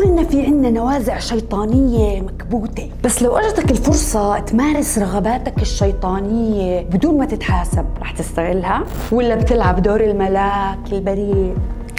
كلنا في عنا نوازع شيطانية مكبوتة، بس لو اجتك الفرصة تمارس رغباتك الشيطانية بدون ما تتحاسب، رح تستغلها ولا بتلعب دور الملاك البريء؟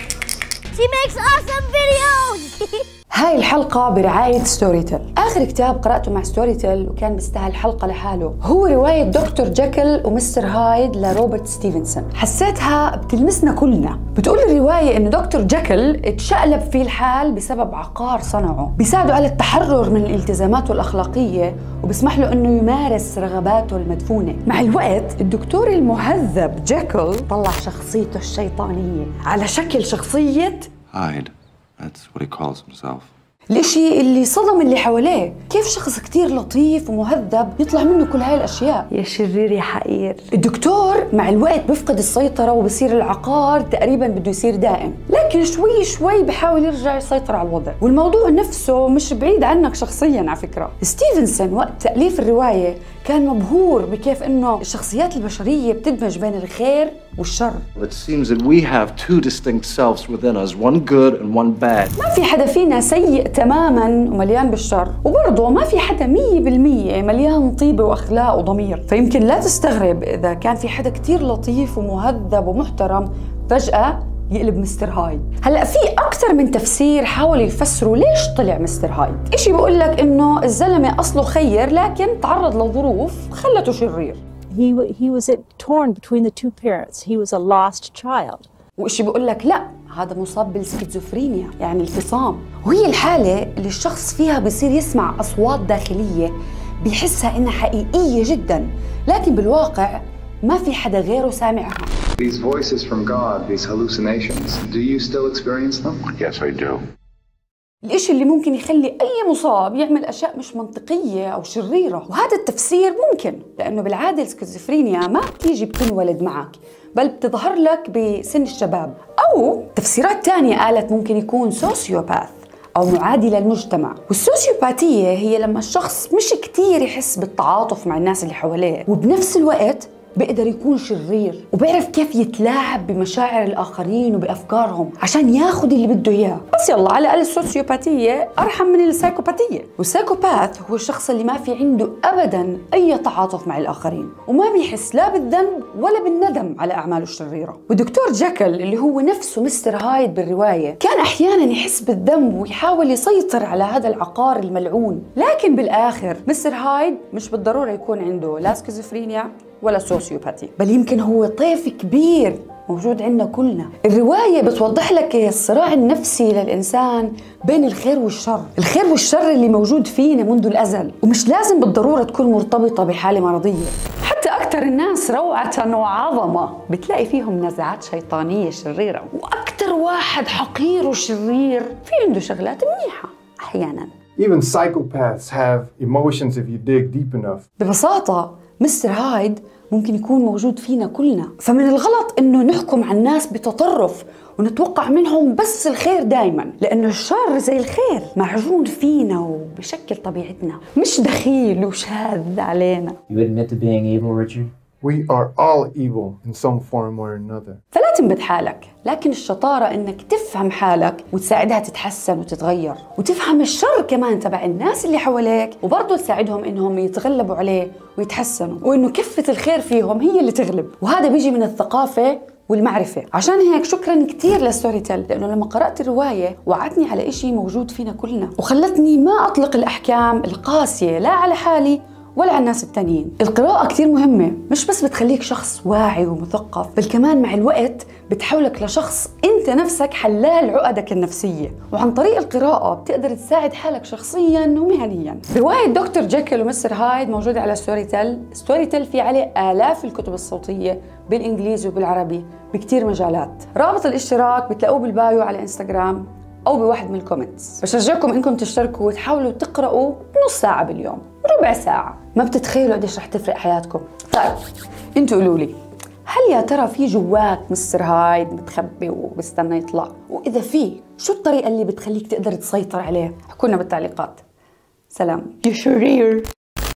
She makes awesome videos. هاي الحلقة برعاية ستوري تيل. آخر كتاب قرأته مع ستوري تيل وكان بيستاهل حلقة لحاله هو رواية دكتور جيكل ومستر هايد لروبرت ستيفنسون. حسيتها بتلمسنا كلنا. بتقول الرواية إنه دكتور جيكل اتشقلب فيه الحال بسبب عقار صنعه بيساعده على التحرر من الالتزامات الأخلاقية وبيسمح له إنه يمارس رغباته المدفونة. مع الوقت الدكتور المهذب جيكل طلع شخصيته الشيطانية على شكل شخصية Hyde. That's what he calls himself. الاشي اللي صدم اللي حواليه، كيف شخص كتير لطيف ومهذب يطلع منه كل هاي الاشياء؟ يا شرير يا حقير. الدكتور مع الوقت بيفقد السيطرة وبصير العقار تقريبا بده يصير دائم، لكن شوي شوي بحاول يرجع يسيطر على الوضع، والموضوع نفسه مش بعيد عنك شخصيا على فكرة. ستيفنسون وقت تأليف الرواية كان مبهور بكيف انه الشخصيات البشرية بتدمج بين الخير والشر. It seems that we have two distinct selves within us, one good and one bad. ما في حدا فينا سيء تماماً ومليان بالشر، وبرضه ما في حدا 100% مليان طيبة وأخلاق وضمير. فيمكن لا تستغرب إذا كان في حدا كتير لطيف ومهذب ومحترم فجأة يقلب مستر هايد. هلأ في أكثر من تفسير حاولوا يفسروا ليش طلع مستر هايد. إشي بيقول لك إنه الزلمة أصله خير لكن تعرض لظروف خلته شرير. He was torn between the two parents. He was a lost child. وإشي بيقول لك لا، هذا مصاب بالسكيزوفرينيا، يعني الفصام، وهي الحالة اللي الشخص فيها بيصير يسمع أصوات داخلية بيحسها إنها حقيقية جدا، لكن بالواقع ما في حدا غيره سامعها. These voices from God, these hallucinations, do you still experience them? Yes, I do. الإشي اللي ممكن يخلي أي مصاب يعمل أشياء مش منطقية أو شريرة، وهذا التفسير ممكن لأنه بالعادة السكيزوفرينيا ما بتيجي بتنولد معك، بل بتظهر لك بسن الشباب. أو تفسيرات تانية قالت ممكن يكون سوسيوباث أو معادي للمجتمع. والسوسيوباتية هي لما الشخص مش كتير يحس بالتعاطف مع الناس اللي حواليه، وبنفس الوقت بيقدر يكون شرير وبيعرف كيف يتلاعب بمشاعر الآخرين وبأفكارهم عشان ياخد اللي بده إياه. بس يلا، على الأقل السوسيوباتية أرحم من السايكوباتية. والسايكوباث هو الشخص اللي ما في عنده أبداً أي تعاطف مع الآخرين وما بيحس لا بالذنب ولا بالندم على أعماله الشريرة. ودكتور جيكل اللي هو نفسه مستر هايد بالرواية كان أحياناً يحس بالذنب ويحاول يسيطر على هذا العقار الملعون، لكن بالآخر مستر هايد مش بالضرورة يكون عنده لا سكيزوفرينيا ولا سوسيوباتي، بل يمكن هو طيف كبير موجود عندنا كلنا. الرواية بتوضح لك الصراع النفسي للإنسان بين الخير والشر، الخير والشر اللي موجود فينا منذ الأزل، ومش لازم بالضرورة تكون مرتبطة بحالة مرضية. حتى أكثر الناس روعة وعظمة بتلاقي فيهم نزعات شيطانية شريرة، وأكثر واحد حقير وشرير في عنده شغلات منيحة أحياناً. Even psychopaths have emotions if you dig deep enough. ببساطة مستر هايد ممكن يكون موجود فينا كلنا، فمن الغلط إنه نحكم على الناس بتطرف ونتوقع منهم بس الخير دايما، لأنه الشر زي الخير معجون فينا وبشكل طبيعتنا، مش دخيل وشاذ علينا. You admit to being evil, Richard? We are all evil in some form or another. فلا تنبت حالك، لكن الشطارة إنك تفهم حالك وتساعدها تتحسن وتتغير، وتفهم الشر كمان تبع الناس اللي حواليك وبرضه تساعدهم إنهم يتغلبوا عليه ويتحسنوا، وإنه كفة الخير فيهم هي اللي تغلب. وهذا بيجي من الثقافة والمعرفة. عشان هيك شكراً كتير لستوري تيل، لأنه لما قرأت الرواية وعدتني على إشي موجود فينا كلنا وخلتني ما أطلق الأحكام القاسية لا على حالي ولا على الناس التانيين. القراءة كتير مهمة، مش بس بتخليك شخص واعي ومثقف، بل كمان مع الوقت بتحولك لشخص انت نفسك حلال عقدك النفسية، وعن طريق القراءة بتقدر تساعد حالك شخصيا ومهنيا. رواية دكتور جيكل ومستر هايد موجودة على ستوري تيل. ستوري تيل في عليه آلاف الكتب الصوتية بالإنجليزي وبالعربي بكتير مجالات. رابط الاشتراك بتلاقوه بالبايو على انستغرام أو بواحد من الكومنتس. بشجعكم إنكم تشتركوا وتحاولوا تقرأوا نص ساعة باليوم، ربع ساعة، ما بتتخيلوا قديش رح تفرق حياتكم. طيب انتوا قولوا لي، هل يا ترى في جواك مستر هايد متخبي وبستنى يطلع؟ وإذا في، شو الطريقة اللي بتخليك تقدر تسيطر عليه؟ احكوا لنا بالتعليقات. سلام يا شرير.